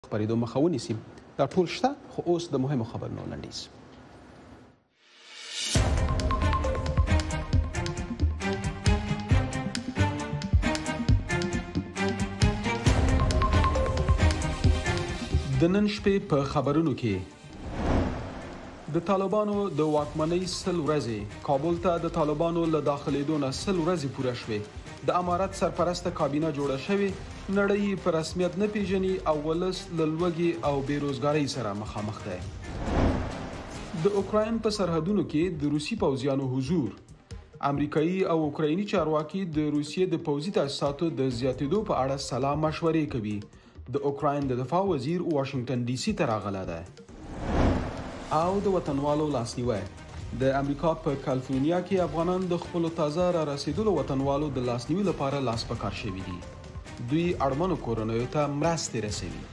خپرېدو مخه ونیسي. دا ټول شته، خو اوس د مهمو خبرونو لنډیز. د نن شپې په خبرونو کې د طالبانو د واکمنۍ 100 ورځې، کابل ته د طالبانو له داخلېدو نه 100 ورځې پوره شوې، د امارت سرپرسته کابینه جوړه شوې، نړۍ په رسمیت نه پیژني او ولس له لوږې او بېروزګارۍ سره مخامخ دی. د اوکراین په سرحدونو کې د روسي پوځیانو حضور، امریکایي او اوکرایني چارواکي د روسیې د پوځي تاسیساتو د زیاتېدو په اړه سلا مشورې کوي. د اوکراین د دفاع وزیر واشنگټن ډي سي ته راغلی دی. او د وطنوالو لاسنیوی، د امریکا په کالیفورنیا کې افغانان د خپلو تازه را رسیدلو وطنوالو د لاسنیوي لپاره لاس په کار شوي دي. دوی اړمنو کورنیو ته مرستې رسوي.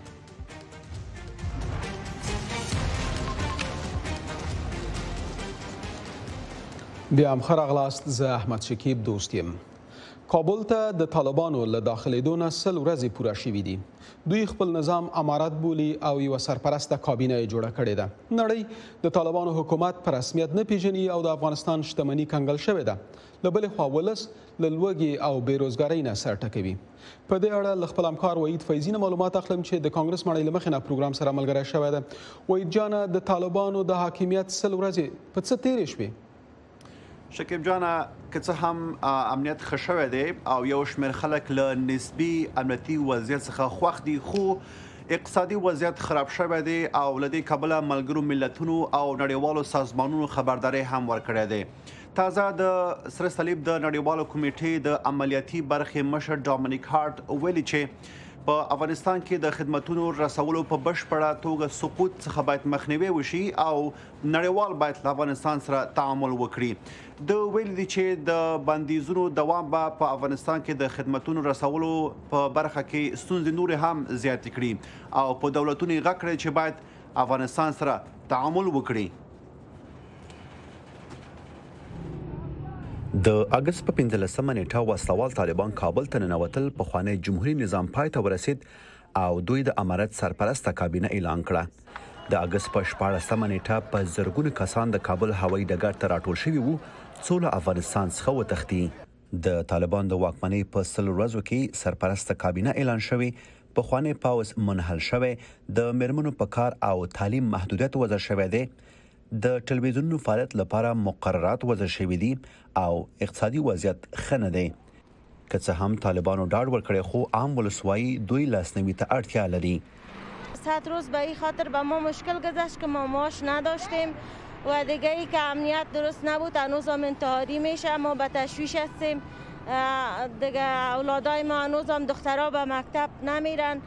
بیا هم ښه راغلاست. زه احمد شکیب دوست یم. کابل ته د طالبانو له داخلېدو نه 100 ورځې پوره شوي دي. دوی خپل نظام امارت بولي او یوه سرپرسته کابینه یې جوړه کړې ده. نړۍ د طالبانو حکومت په رسمیت نه پیژني او د افغانستان شتمني کنګل شوې ده. له بلې خوا ولس له لوږې او بېروزګارۍ نه سر ټکوي. په دې اړه له خپل همکار وحید فیضي نه معلومات اخلم چې د کانګرس مړۍ له مخې نه پروګرام سره ملګری شوی ده. وحید جانه، د طالبانو د حاکمیت 100 ورځې په څه تېرې شوې؟ شکیب جانه، که څه هم امنیت ښه شوی دی او یو شمېر خلک له نسبي امنیتي وضعیت څخه خوښ دي، خو اقتصادي وضعیت خراب شوی دی او له دې کبله ملګرو ملتونو او نړیوالو سازمانونو خبرداری هم ورکړی دی. تازه د سره صلیب د نړیوالو کمیټې د عملیاتي برخې مشر ډومینیک هارټ ویلي چې په افغانستان کې د خدمتونو رسولو په بشپړه توګه سقوط څخه باید مخنیوی وشي او نړیوال باید له افغانستان سره تعامل وکړي. د ویلي دي چې د بندیزونو دوام به په افغانستان کې د خدمتونو رسولو په برخه کې ستونزې نورې هم زیاتې کړي او په دولتونو یې غږ کړی چې باید افغانستان سره تعامل وکړي. د اګست په 15مه نیټه وسلوال طالبان کابل ته ننوتل، پخوانی جمهوریت نظام پای ته ورسید او دوی د امارت سرپرسته کابینه اعلان کړه. د اګست په 14مه نیټه په زرګونو کسان د کابل هوایي ډګر ته راټول شوي وو څو له افغانستان څخه وتښتي. د طالبان د واکمنۍ په 100 ورځو کې سرپرسته کابینه اعلان شوی، پخوانی پاوځ منحل شوی، د میرمنو په کار او تعلیم محدودیت وضع شوی دی، د ټلویزیونونو فعالیت لپاره مقررات وضع شوي دي او اقتصادي وضعیت ښه نه دی. که څه هم طالبانو ډاډ ورکړی، خو عام ولسوایی دوی لاسنیوي ته اړتیا لري. 100 روز به این خاطر به ما مشکل گذشت که ما معاش نداشتیم و دیگه ای که امنیت درست نبود، هنوز هم انتحاری میشه، ما به تشویش هستیم دیگه. اولادای ما هنوز هم دخترها به مکتب نمیرن،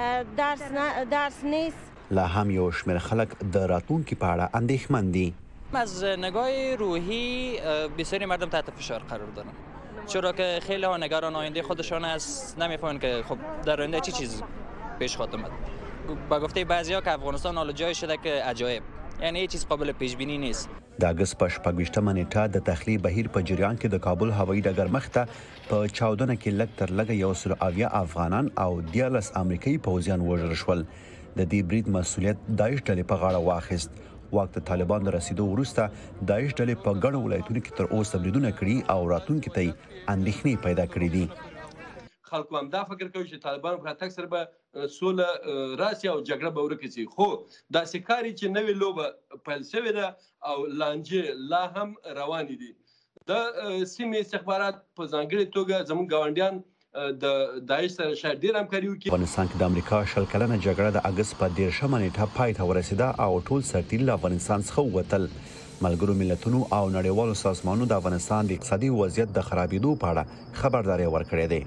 درس نیست. لا هم یو شمېر خلک د راتلونکي په اړه اندېښمن دي. از نگاه روحی بسیاری مردم تحت فشار قرار دارن، چرا که خیلی ها نگران آینده خودشان است، نمیفهمن که خب در آینده چی چیز پیش خواهد اومد. با گفته بعضیا که افغانستان حالا جای شده که عجایب، یعنی هیچ چیز قابل پیش بینی نیست. د اګست په 26مه نیټه د تخلیه بهیر په جریان کې د کابل هوایي ډګر مخ ته په چاودنه کې لږ تر لږه 170 افغانان او 14 امریکایي پوځیان وژل شول. د دې برید مسؤلیت داعش ډلې په غاړه واخیست. واک ته طالبان د رسیدو وروسته داعش ډلې په ګڼو ولایتونو کې تر اوسه بریدونه کړي او راتلونکي ته اندېښنې پیدا کړې دي. خلکو هم دا فکر کوي چې طالبان په راتګ سره به سوله راسي او جګړه به ورکه شي، خو داسې کاري چې نوې لوبه پیل شوې ده او لانجې لا هم روانې دي. د سیمې استخبارات په ځانګړې توګه زموږ ګاونډیان د داعش سره شاید ډېر همکاري وکړي. افغانستان کې د امریکا 10 کلنه جګړه د اګست په 13مه نیټه پای ته ورسېده او ټول سرتیري له افغانستان څخه ووتل. ملګرو ملتونو او نړیوالو سازمانونو د افغانستان د اقتصادي وضعیت د خرابېدو په اړه خبرداری ورکړی دی.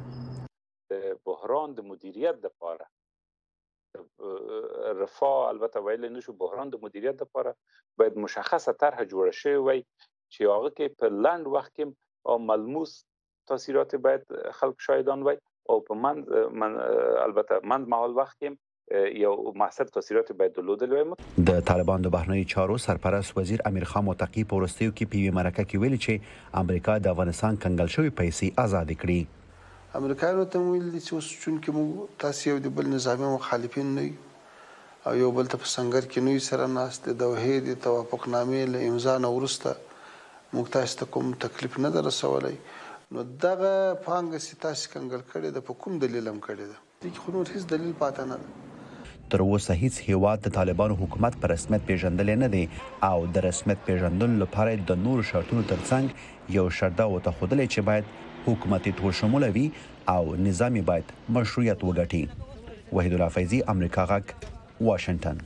بحران د مدیریت لپاره رفاه البته ویل نشو، بحران د مدیریت لپاره باید مشخصه طرح جوړه شوی وي چې هغه کې په لنډ وخت کې ملموس تاثیرات باید خلک شاهدان وي او په البته مهال وخت کې یو موثر تاثیرات باید درلودل وي. د طالبان د بهرنیو چارو سرپرست وزیر امیر خان متقی په وروستیو کې په یوې مرکه کې ویلي چې امریکا د افغانستان کنګل شوي پیسې آزاد کړي. امریکایانو ته ویل دي چې اوس چونکې موږ تاسو یو د بل نظامي مخالفین نه یو او یو بل ته په سنګر کې نوی سره ناست د دوحې د توافقنامې له امضا نه وروسته موږ تاسو ته کوم تکلیف نه در رسولی نو دغه پانګه چې تاسو کنګل کړې ده په کوم دلیل هم کړې ده دې خو نور هیڅ دلیل پاته نه ده تر اوسه هیڅ هیواد د طالبانو حکومت په رسمیت پیژندل نه دی او د رسمیت پیژندلو لپاره د نور شرطونو ترڅنګ یو شرط دا وتخودلی چې باید حکومت ټول شموله وي او نظام باید مشروعیت وګټي. وحید الله فیضی، امریکا غږ، واشنگټن.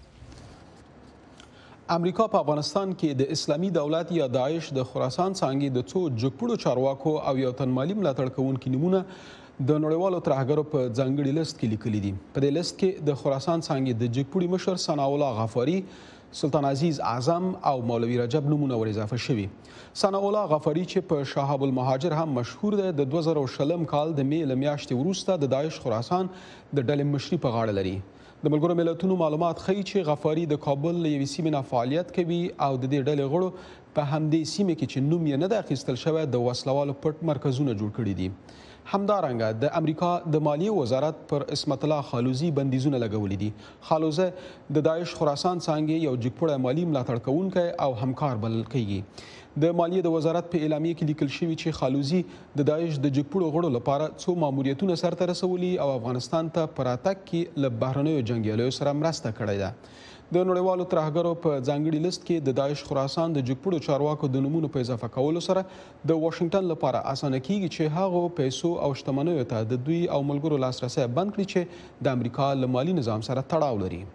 امریکا په افغانستان کې د اسلامي دولت یا داعش د خراسان څانګې د څو جګپړو چارواکو او یو تن مالی ملاتړ کوونکي نمونه د نړیوالو ترهګرو په ځانګړي لیست کې لیکلي دي. په دې لیست کې د خراسان څانګې د جګپړي مشر ثناء الله غفاري، سلطان عزیز اعظم او مولوي رجب نمونه ور اضافه شوي. ثناء الله غفاري چې په شهاب المهاجر هم مشهور دی، د 2020 کال د مې له میاشتې وروسته د داعش خراسان د ډلې مشري په غاړه لري. د ملګرو ملتونو معلومات ښیي چې غفاري د کابل له یوې سیمې نه فعالیت کوي او د دې ډلې غړو په همدې سیمه کې چې نوم یې نه دی اخیستل شوی د وسلوالو پټ مرکزونه جوړ کړي دي. همدارنګه د امریکا د مالیې وزارت پر اسمت الله خالوزي بندیزونه لګولي دي. خالوزه د داعش خراسان څانګې یو جګپړی مالی ملاتړ کوونکی او همکار بلل کیږي. د مالیې د وزارت په اعلامیه کې لیکل شوي چې خالوزي د داعش د جګپړو غړو لپاره څو ماموریتونه سرته رسولي او افغانستان ته په راتګ کې له بهرنیو جنګیالیو سره مرسته کړې ده. د نړیوالو ترهګرو په ځانګړي لیست کې د داعش خراسان د جګپړو چارواکو د نومونو په اضافه کولو سره د واشنگټن لپاره اسانه کیږي چې هغو پیسو او شتمنیو ته د دوی او ملګرو لاسرسی بند کړي چې د امریکا له مالي نظام سره تړاو لري.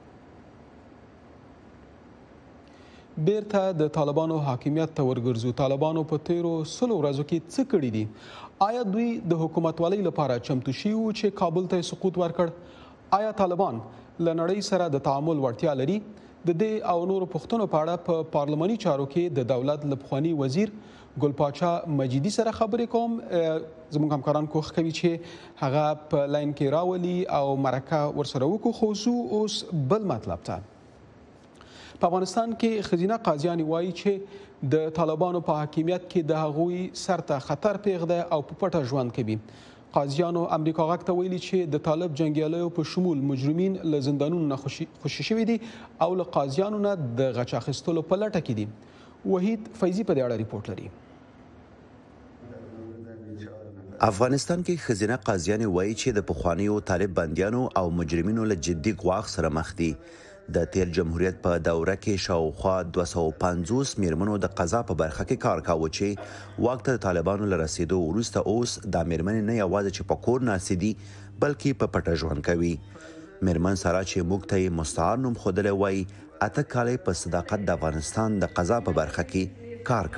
بیرته د طالبانو حاکمیت ته ورګرځو. طالبانو په تیرو 100 ورځو کې څه کړي دي؟ آیا دوی د حکومتوالۍ لپاره چمتو شوي وو چې کابل ته سقوط ورکړ؟ آیا طالبان له نړۍ سره د تعامل وړتیا لري؟ د دې او نورو پوښتنو په اړه په پارلماني چارو کې د دولت له پخواني وزیر ګل پاچا مجیدي سره خبرې کوم. زموږ همکاران کوښښ کوي چې هغه په لاین کې راولي او مرکه ورسره وکړو. خو زه اوس بل مطلب ته. په افغانستان کې ښځینه قاضیانې وایي چې د طالبانو په حاکمیت کې د هغوی سر ته خطر پیښ دی او په پټه ژوند کوي. قاضیانو امریکا غږ ته ویلي چې د طالب جنګیالیو په شمول مجرمین له زندانونو نه خوشي شوي دي او له قاضیانو نه د غچ اخیستلو په لټه کې دي. وحید فیضي په دې اړه ریپورت لري. افغانستان کې ښځینه قاضیانې وایي چې د پخوانیو طالب بندیانو او مجرمینو له جدي ګواښ سره مخ دي. د تیر جمهوریت په دوره کې شاوخوا 250 میرمنو د قضا په برخه کې کار کاوه چې واک ته د طالبانو له رسیدو وروسته اوس دا میرمنې نه یوازې چې په کور ناستې دي بلکې په پټه ژوند کوي. میرمن ساره چې موږ ته یې مستعار نوم ښودلی وایي 8 کاله په صداقت د افغانستان د قضا په برخه کې کار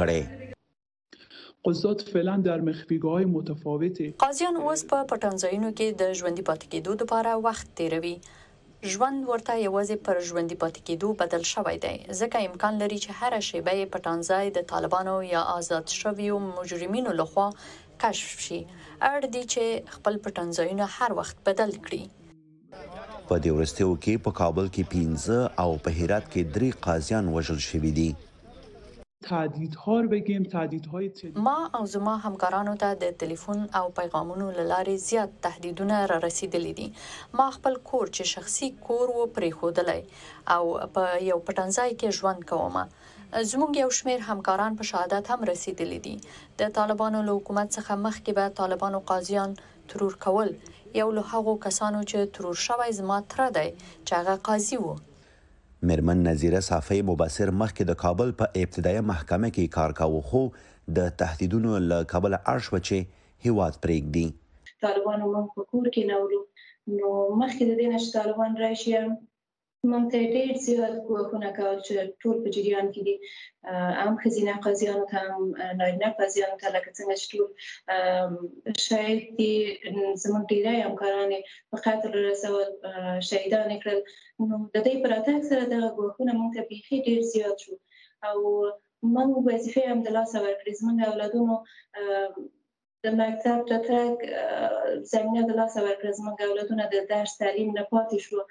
کړی. قضات فعلا در مخفیگاه‌های متفاوتی. قاضیان اوس په پټنځایونو کې د ژوندي پاتې کېدو لپاره وخت تیروي. ژوند ورته یوازې پر ژوندي پاتې کېدو بدل شوی دی ځکه امکان لري چې هر شیبه یې پټنځای د طالبانو یا آزاد شویو مجرمینو لخوا کشف شي. اړ دي چې خپل پټنځایونه هر وخت بدل کړي. په دې وروستیو کې په کابل کې 15 او په هرات کې 3 قاضیان وژل شوي دي. تهدیدها رو بگیم تهدیدهای ما او زما همکارانو ته د تلیفون او پیغامونو له لارې زیات تهدیدونه را رسیدلي دي. ما خپل کور چې شخصي کور و پرېښودلی او په یو پټنځای کې ژوند کوم. زموږ یو شمېر همکاران په شهادت هم رسیدلي دي. د طالبانو له حکومت څخه مخکې به طالبانو قاضیان ترور کول. یو له هغو کسانو چې ترور شوی زما تره دی چې هغه قاضي و. میرمن نظیره صافی مبصر مخکې د کابل په ابتدایي محکمه کې کار کاوه خو د تهدیدونو له کبله اړ شوه چې هیواد پرېږدي. طالبانو موږ په کور کې نولو نو مخکې د دې نه چې طالبان راشي موږ ته ډېر زیات کوښښونه کول چې ټول په جریان کې دي. هم ښځینه قاضیانو ته هم نارینه قاضیانو ته لکه څنګه چې ټول شاید دي زموږ ډېری همکاران یې په قتل رسول شهیدان یې کړل. نو د دې په راتګ سره دغه ګواښونه موږ ته بیخي ډېر زیات شو او موږ وظیفې هم د لاسه ورکړې. زموږ اولادونو د مکتب ته تګ زمینه د لاسه ورکړه. زموږ اولادونه د درس تعلیم نه پاتې شو.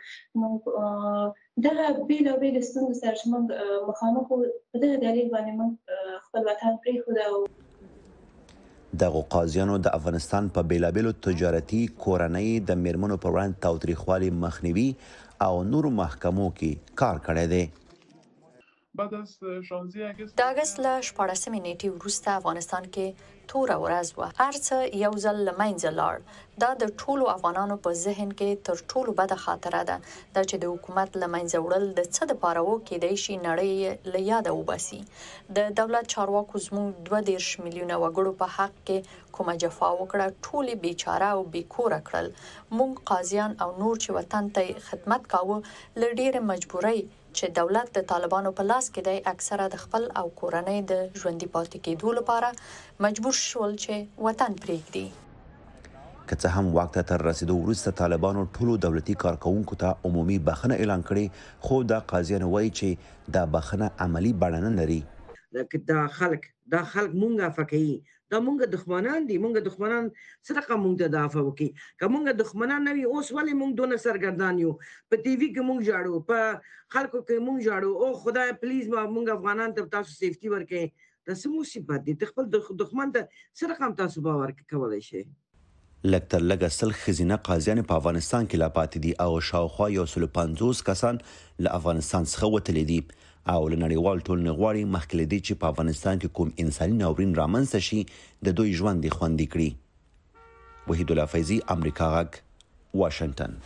موږ دغه بېلابېلې ستونزو سره چې موږ مخامخ وو په دغه دلیل باندې موږ خپل وطن پرېښود. دغه قاضیانو د افغانستان په بیلابیلو تجارتي کورنۍ د میرمنو پر وړاندې تاوتریخوالي مخنیوي او نورو محکمو کې کار کړی دی. د اګست له 14 نیټې وروسته افغانستان کې توره ورځ وه. هر څه یو ځل له منځه لاړ. دا د ټولو افغانانو په ذهن کې تر ټولو بده خاطره ده. دا چې د حکومت له منځه وړل د څه دپاره وکیدای شي نړۍ له یاده وباسي. د دولت چارواکو زموږ 22 میلیونه وګړو په حق کې کومه جفا وکړه ټولې بیچاره او بیکوره کړل. موږ قاضیان او نور چې وطن ته خدمت کاوه له ډېرې مجبورۍ چې دولت د طالبانو په لاس کې دی اکثره د خپل او کورنۍ د ژوندي پاتې کېدو لپاره مجبور شول چې وطن پرېږدي. که څه هم واک ته تر رسیدو وروسته طالبانو ټولو دولتي کارکوونکو ته عمومي بخښنه اعلان کړې، خو دا قاضیان وایي چې دا بخښنه عملي بڼه نه لري. دا خلک مونږه فکري دا مونږه دښمنان دي. مونږه دښمنان صدقه مونږ ته دافع وکي. که مونږه دښمنان نه وي اوس ولې مونږ دونه سرګردان یو؟ په ټي وي کې مونږ جاړو، په خلکو کې مونږ جاړو، او خدای پلیز مونږ افغانان ته تاسو سیفټي ورکړئ. دا څه مصیبت دی؟ خپل دښمن ته صدقه هم تاسو باور کولی شئ. لږ تر لږه 100 ښځینه قاضیان په افغانستان کې لا پاتې دي او شاوخوا 150 کسان له افغانستان څخه وتلي دي او له نړیوال ټولنې غواړي مخکې له دې چې په افغانستان کې کوم انساني ناورین رامنځته شي د دوی ژوند یې خوندي کړي. وحید الله فیضي، امریکا غږ، واشنګټن.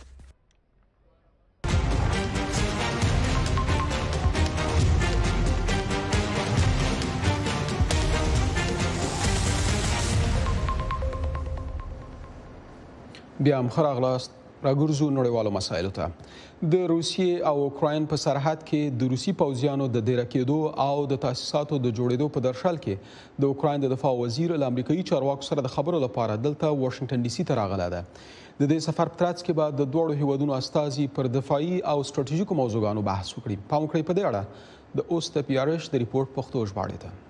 بیا هم ښه راغلاست. راګرځو نړیوالو مسایلو ته. د روسیې او اوکراین په سرحد کې د روسي پوځیانو د ډیره کېدو او د تاسیساتو د جوړېدو په درشل کې د اوکراین د دفاع وزیر له امریکایي چارواکو سره د خبرو لپاره دلته واشنګټن ډي سي ته راغلی ده. د دې سفر په ترڅ کې به د دواړو هیوادونو استازي پر دفاعي او ستراتیژیکو موضوعاتو بحث وکړي. پام وکړئ په دې اړه د اوس د پیارش د ریپورت پښتو ژباړې ته.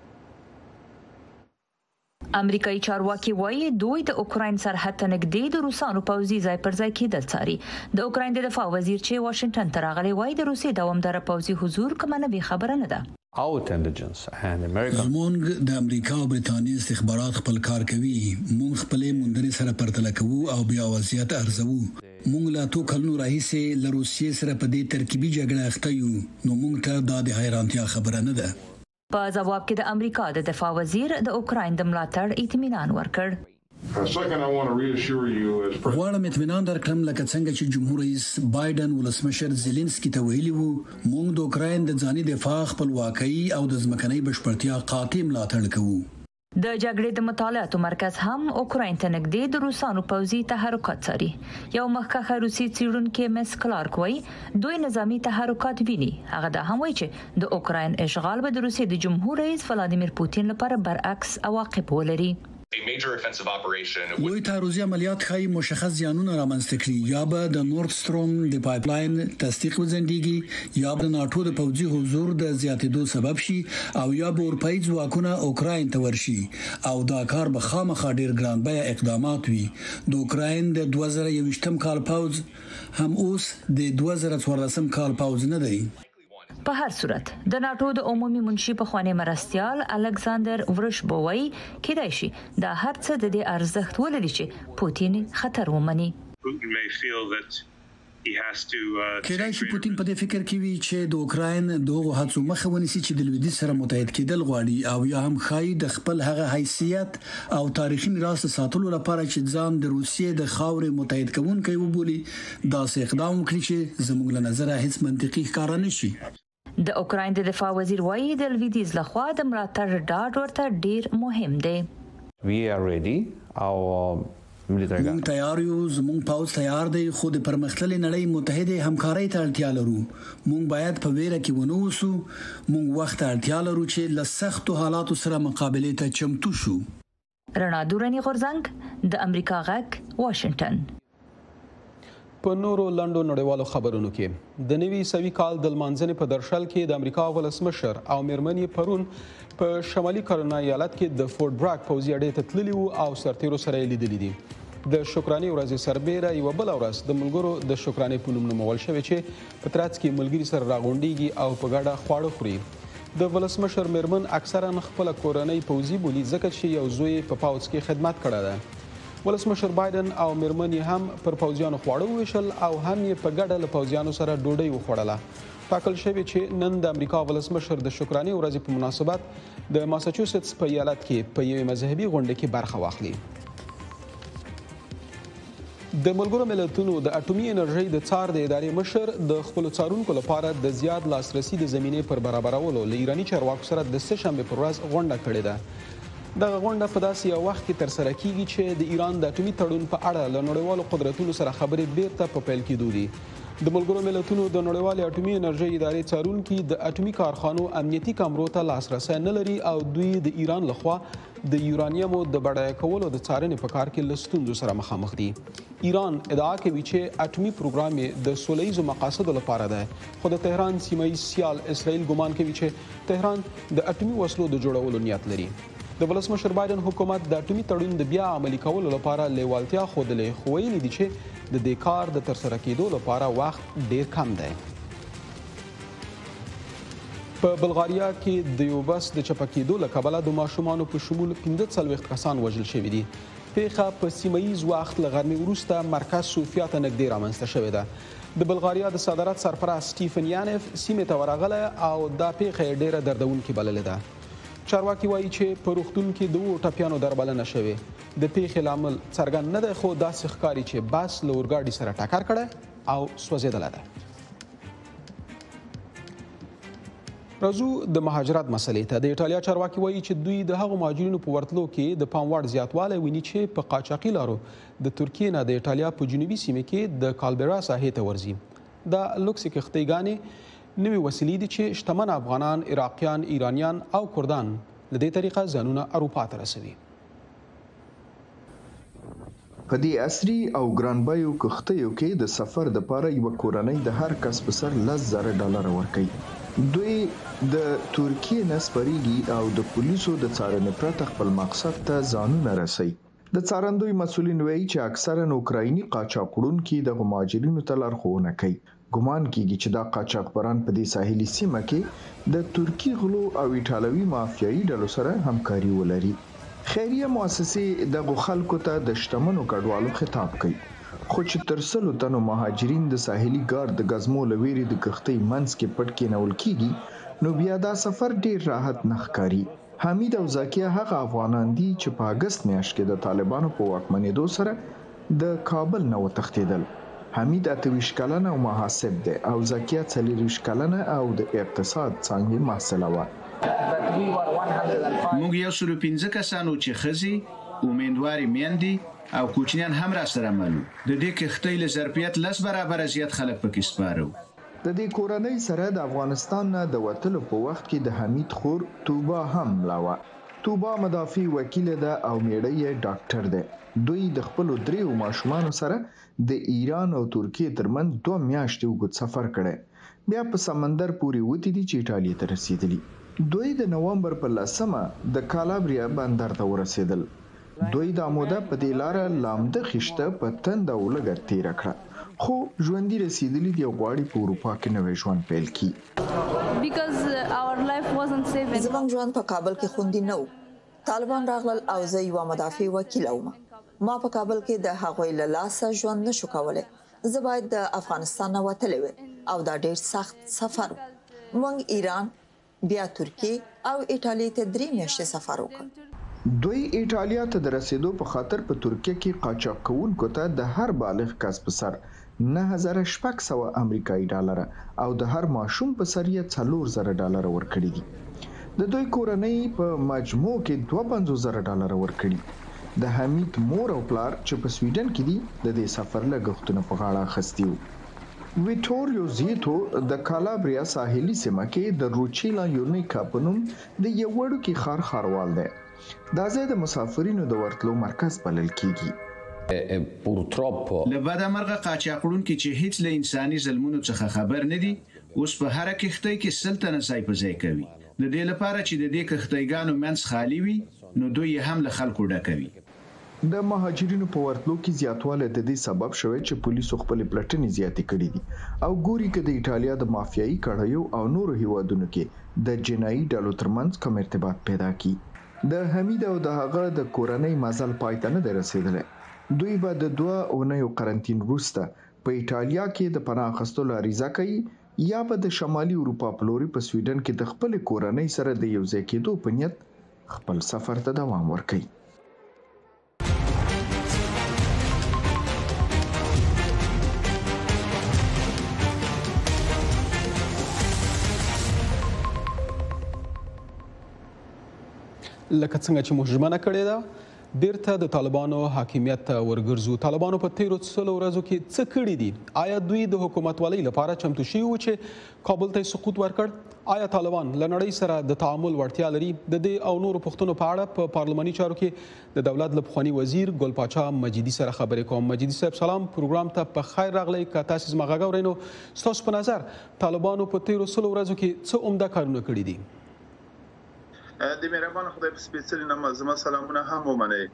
امریکایي چارواکي وایي دوی د اوکراین سرحد ته نږدې د روسانو پوځي ځای پر ځای کېدل څاري. د اوکراین د دفاع وزیر چې واشنګټن ته راغلی وایي د روسیې دوامداره پوځي حضور کومه نوې خبره نه ده. زمونږ د امریکا او برتانیې استخبارات خپل کار کوي. مونږ خپلې موندنې سره پرتله کوو او بیا وضعیت ارزوو. مونږ لا 2 کلونو راهیسې له روسیې سره په دې ترکیبي جګړه اخته یو، نو مونږ ته دا د حیرانتیا خبره نه ده. په جواب کې د امریکا د دفاع وزیر د اوکراین د ملاتړ اطمینان ورکړ. غواړم اطمینان درکړم لکه څنګه چې جمهور رئیس بایدن ولسمشر زيلنسکي ته ویلي وو، موږ د اوکراین د ځاني دفاع خپلواکۍ او د ځمکنۍ بشپړتیا قاطع ملاتړ کوو. د جګړې د مطالعاتو مرکز هم اوکراین ته نږدې د روسانو پوځي تحرکات څاري. یو مخکښ روسي څېړونکی مس کلارک وایي دوی نظامی تحرکات ویني. هغه دا هم وایي چې د اوکراین اشغال به د روسیې د جمهور رئیس ولادیمیر پوتین لپاره برعکس عواقب ولري. لوی تعرضي عملیات ښایي مشخص زیانونه رامنځته کړي. یا به د نورد ستروم د پایپلاین تصدیق وزندګي، یا به د ناتو د پوځي حضور د زیاتېدو سبب شي، او یا به اروپایي ځواکونه اوکراین ته ورشي او دا کار به خامخا ډیر ګران بیه اقدامات وي. د اوکراین د 2021 کال پوځ هم اوس د 2014 کال پوځ نه دی. په هر صورت د ناتو د عمومي منشي په خوانی مرستيال الکساندر ورشبوي کېدای شي دا هر څه د دې ارزښت ولري چې پوتین خطر ومني. کېدای شي پوتین په دې فکر کې وي چې د اوکراین دغه هڅو مخه ونیسي چې د لویدیځ سره متحد کېدل غواړي، او یا هم ښایي د خپل هغه حیثیت او تاریخي میراث ساتلو لپاره چې ځان د روسیې د خاورې متحد کوونکی وبولي داسې اقدام وکړي چې زموږ له نظره هیڅ منطقي ښکاره نشي. د اوکراین د دفاع وزیر وایي د لویدیځ لخوا د ملاتړ ډاډ ورته ډیر مهم دی. موږ تیار یو، زموږ پوځ تیار دی، خو د پرمختللې نړۍ متحده همکارۍ ته اړتیا لرو. موږ باید په ویره کې ونه اوسو. موږ وخت اړتیا لرو چې له سختو حالاتو سره مقابله ته چمتو شو. رڼا دورانی غورځنګ د امریکا غږ، واشنګټن. په نورو لنډو نړیوالو خبرونو کې د نوي سوي کال د لمانځنې په درشل کې د امریکا ولسمشر او میرمنې پرون په شمالي کارولینا ایالت کې د فورت براک پوځي اډې ته تللي وو او سرتیرو سره یې لیدلي دي. د شکرانې ورځې سربیره یوه بله ورځ د ملګرو د شکرانې په نوم نومول شوې چې په ترڅ کې ملګري سره راغونډیږي او په ګډه خواړه خوري. د ولسمشر میرمن اکثرا خپل کورنۍ پوځي بولي ځکه چې یو زوی په پاوځ کې خدمت کړی دی. ولسمشر بایدن او میرمن هم پر پوځیانو خواړه وویشل او هم یې په ګډه له پوځیانو سره ډوډۍ وخوړله. ټاکل شوی چې نن د امریکا ولسمشر د شکرانې ورځې په مناسبت د ماساچوسټس په ایالت کې په یوې مذهبي غونډه کې برخه واخلي. د ملګرو ملتونو د اټومي انرژۍ د څار د ادارې مشر د خپل څارونکو لپاره د زیات لاسرسي د زمینې پر برابرولو له ایراني چارواکو سره د سه‌شنبه پر ورځ غونډه کړې ده. دغه غونډه په داسې یو وخت کې ترسره کیږي چې د ایران د اټومي تړون په اړه له نړیوالو قدرتونو سره خبرې بیرته په پیل کېدو دي. د ملګرو ملتونو د نړیوالې اټومي انرژۍ ادارې څارونکي د اټومي کارخانو امنیتي کمرو ته لاسرسی نه لري او دوی د ایران لخوا د یورانیمو د بډایه کولو د څارنې په کار کې له ستونزو سره مخامخ دي. ایران ادعا کوي چې اټومي پروګرام یې د سوله ییزو مقاصدو لپاره دی، خو د تهران سیمه ییز سیال اسرائیل ګمان کوي چې تهران د اټومي وسلو د جوړولو نیت لري. د ولسمشر بایدن حکومت د اټومي تړون د بیا عملي کولو لپاره لیوالتیا ښودلې، خو ویلي دي چې د دې کار د ترسره کېدو لپاره وخت ډیر کم دی. په بلغاریا کې د یو بس د چپه کېدو له کبله د ماشومانو په شمول 45 کسان وژل شوي دي. پیښه په سیمه ییز وخت له غرمې وروسته مرکز سوفیا ته نږدې رامنځته شوې ده. د بلغاریا د صدارت سرپرست سټیفن یانف سیمې ته ورغلی او دا پیښه یې ډیره دردونکې بللې ده. چارواکي وایي چې په روغتون کې د 2 ټپیانو دربلنه شوې. د پیښې لامل څرګند نه دی، خو داسې ښکاري چې بس له اورګاډي سره ټکر کړی او سوځېدلی دی. راځو د مهاجرت مسلې ته. د ایټالیا چارواکي وایي چې دوی د هغو مهاجرینو په ورتلو کې د پام وړ زیاتوالی ویني چې په قاچاقي لارو د ترکیې نه د ایټالیا په جنوبي سیمه کې د کالبرا ساحې ته ورځي. دا لوکسې کښتیګانې نوې وسیلې دي چې شتمن افغانان، عراقیان، ایرانیان او کردان له دې طریقه ځانونه اروپا ته رسوي. په دې عصري او ګرانبیو کښتیو کې د سفر دپاره یوه کورنۍ د هر کس په سر $10,000 ورکوي. دوی د ترکیې نه سپریږي او د پولیسو د څارنې پرته خپل مقصد ته ځانونه رسوي. د څارندوی مسؤلین وایي چې اکثرا اوکرایني قاچاقوړونکي د مهاجرینو ته لارښوونه کوي. ګمان کیږي چې دا قاچاقبران په دې ساحلي سیمه کې د ترکی غلو او ایټالوي مافیایي ډلو سره همکاري ولري. خیریه مؤسسې دغه خلکو ته د شتمنو کډوالو خطاب کوي، خو چې تر 100 تنو مهاجرین د ساحلي ګارد د غزمو لويري د کښتۍ منځ کې پټ کېنول کیږي، نو بیا دا سفر ډیر راحت نه ښکاري. حمید او زاکیه هغه افغانان دي چې په اگست میاشت کې د طالبانو په واکمنېدو سره د کابل نه وتښتېدل. حمید 28 کلنه او محاسب دی او زاکیه 40 کلنه او د اقتصاد څانګې محصله وه. موږ 115 کسانو چې ښځې، امیندوارې میندې او کوچنیان هم را سره مل وو. د دې کښتۍ له ظرفیت 10 برابره زیات خلک پکې سپاره وو. د دې کورنۍ سره د افغانستان نه د وتلو په وخت کې د حمید خور توبه هم ملاوه. توبه مدافع وکیل ده او میړه یې ډاکټر دی. دوی د خپل 3 ماشومانو سره د ایران او ترکیې ترمنځ 2 میاشتې اوږد سفر کړی. بیا په سمندر پورې وتی دي چې ایټالیا ته رسیدلی. دوی د نومبر په 10 د کالابریا بندر ته ورسېدل. دوی د موده په دې لار لامده خشته په تند او لګر تیر کړه، خو ژوندۍ رسیدلی دی غواړي په اروپا کې نوې ژوند پیل کړي. زموږ ژوند په کابل کې خوندي نه و. طالبان راغلل او زه یو مدافع وکیل وم. ما په کابل کې د هغوی له لاسه ژوند نشو کولای. زه باید د افغانستان نه وتلی وم او دا ډیر سخت سفر و. موږ ایران، بیا ترکیه او ایټالیا ته 3 میاشتې سفر وکړ. دوی ایټالیا ته د رسیدو په خاطر په ترکیه کې قاچاق کوونکو ته د هر بالغ کس په سر $9,600 امریکایي ډالر او د هر ماشوم په سر یې $4,000 ورکړي دي. د دوی کورنۍ په مجموع کې $52,000 ورکړي. د حمید مور او پلار چې په سویډن کې دي د دې سفر لګښتونه په غاړه اخیستي وو. ویټوریو زیتو د کالابریا ساحلي سیمه کې د روچیلا یونیکا په نوم د یو وړوکي ښار ښاروال دی. دا ځای د مسافرینو د ورتلو مرکز بلل کیږي. له بده مرغه قاچاقوړونکي چې هیڅ له انساني ظلمونو څخه خبر نه دي اوس په هر کښتۍ کې 100 تنه ځای په ځای کوي. د دې لپاره چې د دې کښتیګانو منځ خالی وي نو دوی هم له خلکو ډکوي. د مهاجرینو په ورتلو کې زیاتوالی د دې سبب شوی چې پولیسو خپل پلټنې زیاتې کړې دي او ګوري چې د ایټالیا د مافیایي کړایو او نورو هیوادونو کې د جنایي ډلو ترمنځ کوم ارتباط پیدا کی. د حمید او د هغه د کورنۍ مزل پای ته نه دی رسیدلی. دوی به د 2 اونیو قرنطین وروسته په ایټالیا کې د پناه اخیستلو عریضه کوي یا به د شمالي اروپا په لوري په سویډن کې د خپل کورنۍ سره د یو ځای کېدو په نیت خپل سفر ته دوام ورکوي. لکه څنګه چې موږ ژمنه کړې ده بیرته د طالبانو حاکمیت ته ورګرځو. طالبانو په تیرو 100 ورځو کې څه کړي دي؟ آیا دوی د حکومتولۍ لپاره چمتو شوي وو چې کابل ته سقوط ورکړ؟ آیا طالبان له نړۍ سره د تعامل وړتیا لري؟ د دې او نورو پوښتنو په اړه په پارلماني چارو کې د دولت له پخواني وزیر ګل پاچا مجیدي سره خبرې کوم. مجیدي صاحب سلام، پروګرام ته په خیر راغلی. که تاسو زما غږ اورئ نو ستاسو په نظر طالبانو په تیرو 100 ورځو کې څه عمده کارونه کړي دي؟ د مهربان خدای په سپېڅلي نامه زما سلامونه هم ومنئ.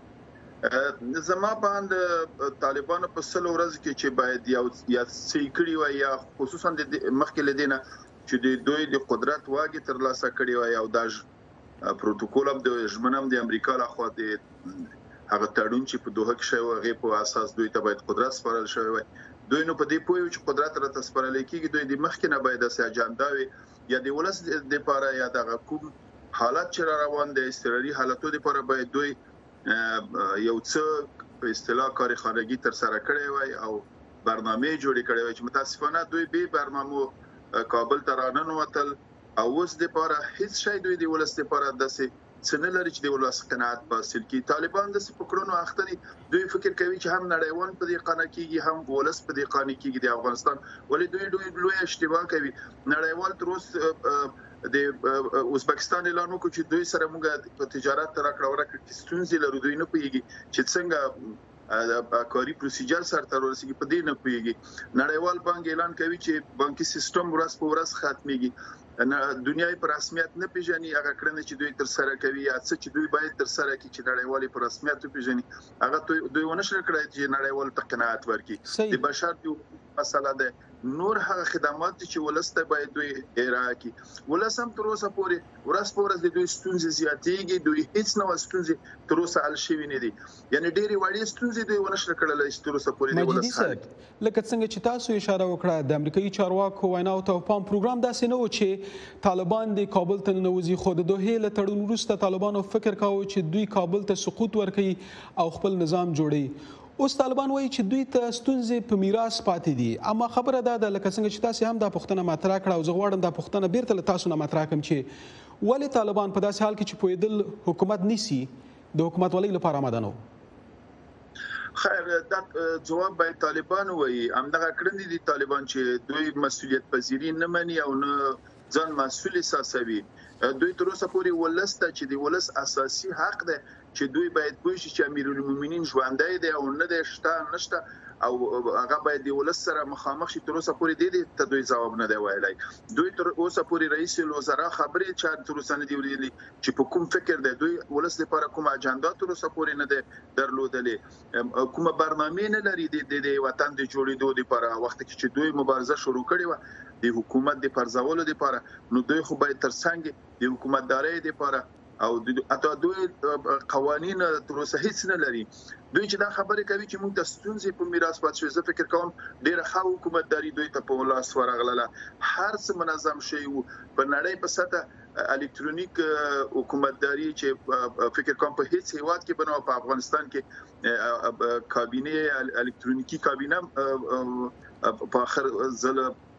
زما په اند طالبانو په 100 ورځو کې چې باید یا څه کړي وای یا خصوصا د مخکې لدینه چې دوی د قدرت واګي ترلاسه کړي وای او د پروتوکول هم د ژمنم د امریکا لخوا د هغه تړون چې په دوه کې شوی هغه په اساس دوی ته باید قدرت سپارل شوی وای. دوی نو په دې پوهیږي چې قدرت راته سپارل کېږي، دوی د مخکې نه باید اسې اجنډا وي یا د ولس د لپاره یا د کوم حالت چې روان دي استراري حالتو لپاره باید دوی یو څه په اصطلاح کاری خانگی تر سره کړی وای او برنامه جوړې کړې وای چې متاسفانه دوی به برنامه کابل ته راننوتل او اوس د لپاره هیڅ شی دوی د ولس لپاره داسې څنګه لري چې د ولس قناعت حاصل کړي. طالبان د فکرونو اخته دوی فکر کوي چې هم نړیوال په دې قانون کېږي هم ولس په دې قانون کېږي د افغانستان، ولې دوی لوی اشتباه کوي. نړیوال تر اوسه د ازبکستان اعلان وکړ چې دوی سره موږ په تجارت راکړه ورکړه کې ستونزې لرو، دوی نه پوهیږي چې څنګه کاری پروسیجر سره تر ورسېږي، په دې نه پوهیږي. نړیوال بانک اعلان کوي چې بانکي سیستم ورځ په ورځ ختميږي. دنیاي په رسمیت نه پیژني هغه کړنې چې دوی تر سره کوي یا څه چې دوی باید تر سره کړي چې نړیوالي په رسمیت پیژني هغه دوی ونشر کړی چې نړیوال ته قناعت ورکړي. د بشر یو مسله ده. نور هغه خدمات چې ولسته باید دوی ارائه کړي. ولس هم تر اوسه پورې ورځ په ورځ د دوی ستونزې زیاتېږي، دوی هیڅ نو ستونزې تر اوسه حل شوي نه دي، یعنی ډېری وړې ستونزې دوی ونشر کړلای چې تر اوسه پورې د ولس حل. لکه څنګه چې تاسو اشاره وکړه د امریکایي چارواکو ویناو ته پام پروګرام داسې نه و چې طالبان د کابل ته ننوځي، خو د دوه له تړون وروسته طالبانو فکر کاوه چې دوی کابل ته سقوط ورکړي او خپل نظام جوړي. اوس طالبان وایي چې دوی ته ستونزې په میراث پاتې دي، اما خبره دا ده لکه څنګه چې تاسو هم دا پوښتنه مطرح کړه او زه غواړم دا پوښتنه بیرته له تاسو نه مطرح کړم چې ولې طالبان په داسې حال کې چې پوهېدل حکومت نیسي د حکومتولۍ لپاره آماده نه و؟ خیر دا جواب باید طالبان وایي. همدغه کړنې دي طالبان چې دوی مسؤلیت پذیری نه مني او نه ځان مسؤل احساسوي. دوی تر اوسه پورې ولس ته چې د ولس اساسي حق ده چې دوی باید پوه شي چې امیرالمؤمنین ژوندی دی او نه دی شته نشته او هغه باید د ولس سره مخامخ شي. تر اوسه پورې دې ته دوی ځواب نه دی ویلی. دوی تر اوسه پورې رئیس الوزرا خبرې چې تر اوسه نه دی ویلي چې په کوم فکر دی دوی ولس لپاره کوم اجنډا تر اوسه پورې نه دی درلودلې، کومه برنامه نه لري د وطن د جوړېدو لپاره. وخت کې چې دوی مبارزه شروع کړې و د حکومت د پرځولو لپاره نو دوی خو باید ترڅنګ د حکومتدارۍ لپاره او اته دوی قوانین تر اوسه هیڅ نه لري. دوی چې دا خبره کوي چې موږ د ستونزې په میراث پاتې شو، زه فکر کوم ډیره ښه حکومتداري دوی ته په لاس ورغله، هر څه منظم شوی وو. په نړۍ په سطح الکترونیک حکومتداري چې فکر کوم په هیڅ هیواد کې بنو، په افغانستان کې کابینه الکترونیکی کابینه په اخر ځل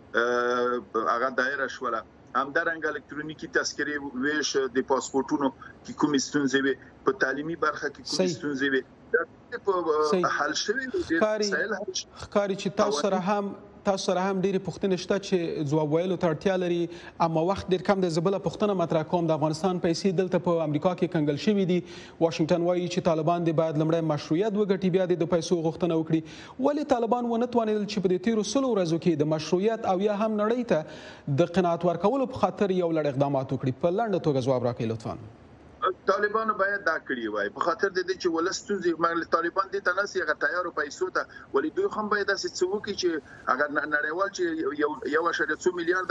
هغه دایره شوله. همدارنګه الکترونیکی تذکرې ویش د پاسپورتونو کې کوم ستونزې وي، په تعلیمي برخه کې کوم ستونزې وي، دا په حل شوی دي. ښکاري چې تاسو سره هم ډېرې پوښتنې شته چې ځواب ویلو ته اړتیا لري، اما وخت ډېر کم دی. زه بله پوښتنه مطرح کوم. د افغانستان پیسې دلته په امریکا کې کنګل شوي دي. واشنګټن وایي چې طالبان دې باید لومړی مشروعیت وګټي بیا د پیسو غوښتنه وکړي. ولې طالبان ونه توانېدل چې په دې تیرو 100 ورځو کې د مشروعیت او یا هم نړۍ ته د قناعت ورکولو په خاطر یو لړ اقدامات وکړي؟ په لنډه توګه ځواب راکړئ لطفا. طالبانو باید دا کړی وای په خاطر د دې چې ولستوزي مګر طالبان دې تناسي هغه تیارو پیسو ته ولې دوی هم باید داسې څه وکړي چې هغه نړیوال چې 1.2 میلیارډ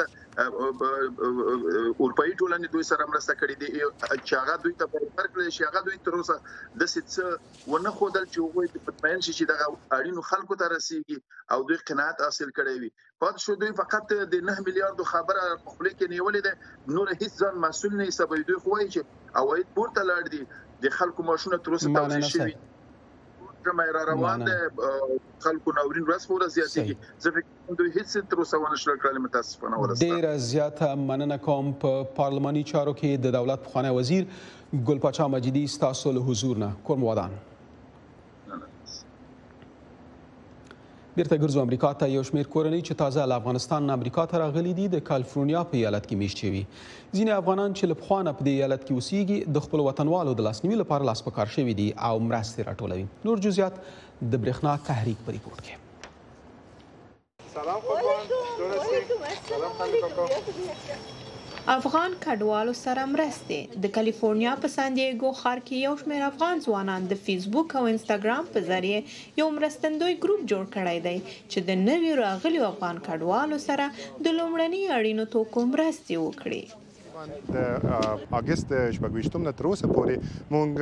اروپאי ټولنې دوی سره مرسته کړې دي چې هغه دوی ته ورکړل شي هغه دوی تر اوسه د څه ونه خودل چې وګوري په مطمئن شي چې دغه اړینو خلکو ته رسیږي او دوی قناعت حاصل کړي وي پات شو دوی فقط د 9 میلیارډ خبره په خپل کې نیولې ده نور هیڅ ځان مسؤل نه حسابوي دوی خو چې اوایت پورته لاړ دي د خلکو ماشونه تر اوسه توصیه شوی کومه روان ده خلکو نورین ورځ پورې زیاتېږي زه فکر کوم دوی هیڅ تر اوسه ونه شل کړل متاسفانه ورسته ډیر زیاته مننه کوم په پارلماني چارو کې د دولت پخوانی وزیر ګل پاچا مجیدي ستاسو له حضور نه کوم ودان بیرته ګرځو امریکا ته یو شمېر کورنۍ چې تازه له افغانستان نه امریکا ته راغلي دي د کالیفورنیا په ایالت کې میشت شوي ځینې افغانان چې له پخوا نه په دې ایالت کې اوسېږي د خپلو وطنوالو د لاسنیوي لپاره لاس په کار شوي دي او مرستې راټولوي نور جزئیات د برېښنا تحریک په ریپورټ کې افغان کډوالو سره مرستې د کالیفورنیا په سان دیګو ښار کې یو شمېر افغان ځوانان د فیسبوک او انسټاګرام په ذریعه یو مرستندوی ګروپ جوړ کړی دی چې د نوي راغلي افغان کډوالو سره د لومړني اړینو توکو مرستې وکړي د اگست 28 نه تر اوسه پورې مونږ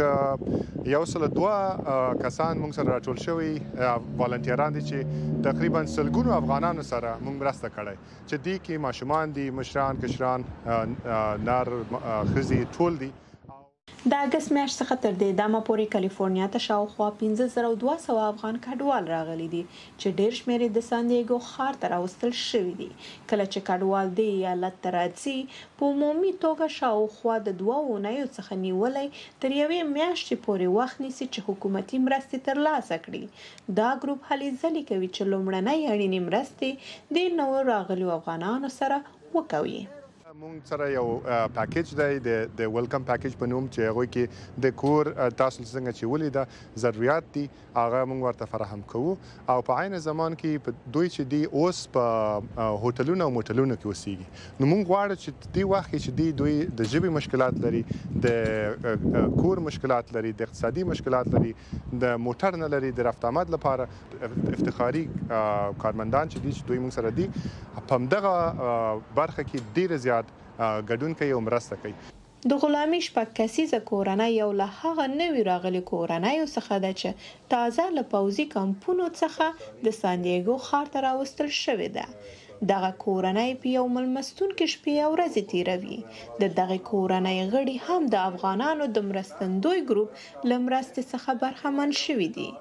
102 کسان مونږ سره راټول شوي والنټیران دي چې تقریبا سلګونو افغانانو سره مونږ مرسته کړې چې دي کې ماشومان دي مشران کشران نار خزي ټول دي د اگست میاشتې څخه تر دې دمه پورې کالیفورنیا ته شاوخوا 15200 افغان کډوال راغلي دي چې ډېر شمېر د سان دیګو ښار ته راوستل شوي دي کله چې کډوال د ایالت ته راځي په عمومي توګه شاوخوا د 2 اونیو څخه نیولې تر یوې میاشتې پورې وخت نیسي چې حکومتي مرستې ترلاسه کړي دا ګروپ هلې ځلې کوي چې لومړنۍ اړینې مرستې د نوو راغلو افغانانو سره وکوي مونږ سره یو پاکیج دی د ویلکم پاکیج په نوم چې هغه کې د کور تاسو څنګه چې ولیدا ضرورت دي هغه مونږ ورته فراهم کوو او په عین زمان کې دوی چې دی اوس په هوټلونو او موټلونو کې اوسېږي نو مونږ غواړو چې دی وخت چې دوی د ژبې مشکلات لري د کور مشکلات لري د اقتصادي مشکلات لري د موټر نه لري د رفت آمد لپاره افتخاري کارمندان چې دوی مونږ سره دي په همدغه برخه کې ډیر زیات ګډون کوي او مرسته کوي د غلامي شپږ کسیزه کورنۍ یو له هغه نوي راغلي کورنیو څخه ده چې تازه له پوځي کمپونو څخه د سان دیګو ښار ته راوستل شوې ده دغه کورنۍ په یو ملمستونکي شپې او ورځې تیروي د دغه کورنۍ غړي هم د افغانانو د مرستندوی ګروپ له مرستې څخه برخمن شوي دي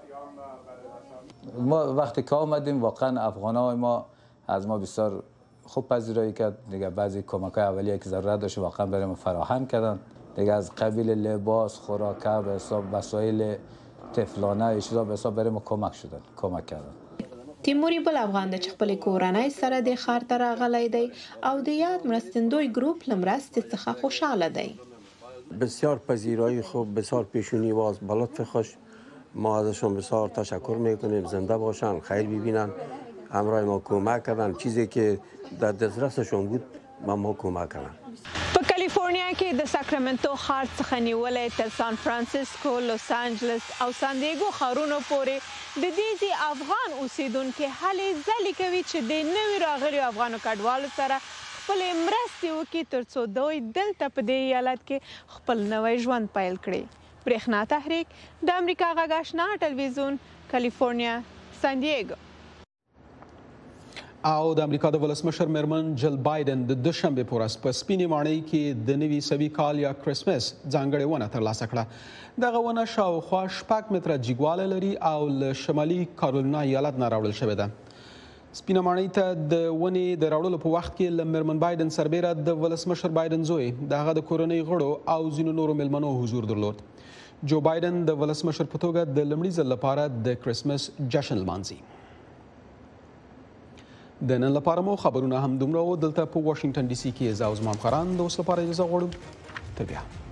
ما وقتی که آمدیم واقعا افغان‌های ما از ما بسیار خوب پذیرایی کرد دیگه بعضی کمک‌های اولیه که ضرورت داشت واقعا برای ما فراهم کردن دیگه از قبیل لباس خوراک به حساب وسایل طفلانه چیزا به حساب برای ما کمک کردن تیموري بل افغان د خپل کورنۍ سره د ښار ته راغلی دی او د یاد مرستندوی ګروپ له مرستې څخه خوشحاله دی بسیار پذیرایی خوب بسیار پیشونی باز به لطف خوش ما ازشون بسیار تشکر میکنیم زنده باشن خیر ببینن همراه ما کمک کردن چیزی که در دسترسشون بود ما کمک کردن په کالیفورنیا کې د ساکرامنټو ښار څخه نیولې تر سان فرانسیسکو لوس انجلس او سان دیګو ښارونو پورې د دې افغان اوسیدونکو هلې ځلې کوي چې د نوي راغلي افغانو کډوالو سره خپل مرستې وکړي ترڅو دوی دلته په دې ایالت کې خپل نوی ژوند پیل کړي برېښنا تحریک د امریکا غږ آشنا ټلویزیون کالیفورنیا سان دیګو او د امریکا د ولسمشر میرمن جل بایدن د دوشنبه په ورځ په سپینې ماڼۍ کې د نوي سوي کال یا کرسمس ځانګړې ونه ترلاسه کړه دغه ونه شاوخوا 6 متره جګوالی لري او له شمالي کارولینا ایالت نه راوړل شوې ده سپینه ماڼۍ ته د ونې د راوړلو په وخت کې له میرمن بایدن سربیره د ولسمشر بایدن زوی د هغه د کورنۍ غړو او ځینو نورو میلمنو حضور درلود جو بایدن د ولسمشر په توګه د لومړي ځل لپاره د کرسمس جشن لمانځي د نن لپاره مو خبرونه هم دومره و دلته په واشنگټن ډي سي کې زه او زما همکاران د اوس لپاره اجازه غواړو تر بیا